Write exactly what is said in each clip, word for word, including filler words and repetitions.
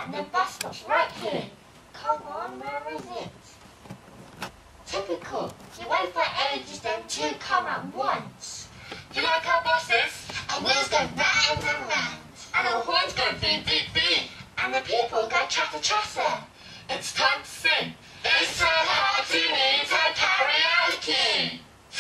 and the bus stop's right here. Come on, where is it? Typical. You wait for ages, then two come at once. You like our buses? Our wheels go round and round. And our horns go beep, beep, beep. And the people go chatter, chatter. It's time to sing. It's so hard to meet a karaoke.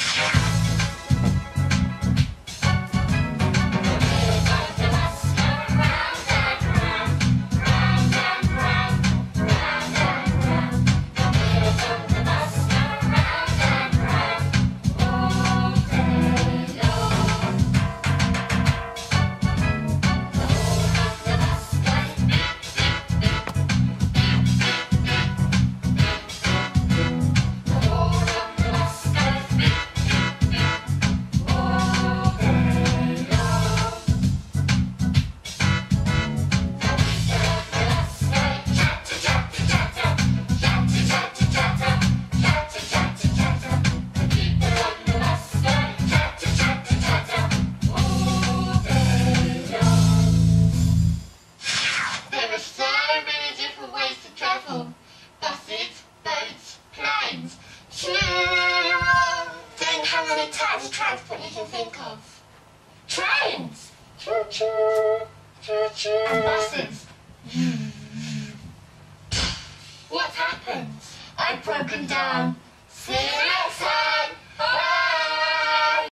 Buses, boats, planes, think how many types of transport you can think of. Trains, choo-choo, choo-choo, and buses. What happened? I've broken down. See you later.